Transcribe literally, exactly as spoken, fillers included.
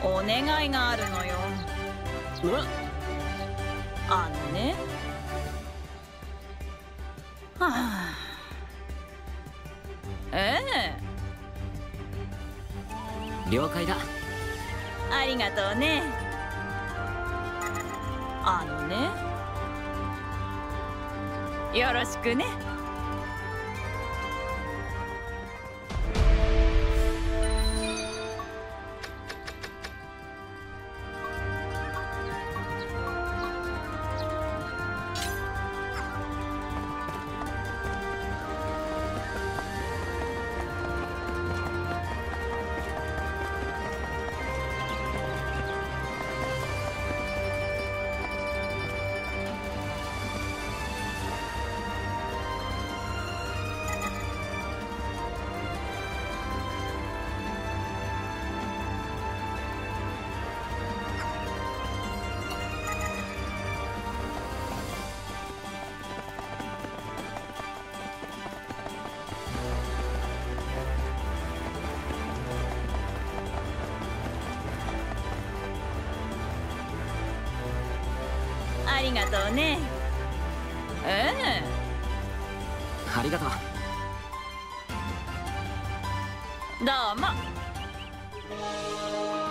お願いがあるのよ。あのね。はあ。ええ。了解だ。 ありがとうね。あのね。よろしくね。ありがとうね。ええ。 ありがとう。 どうも。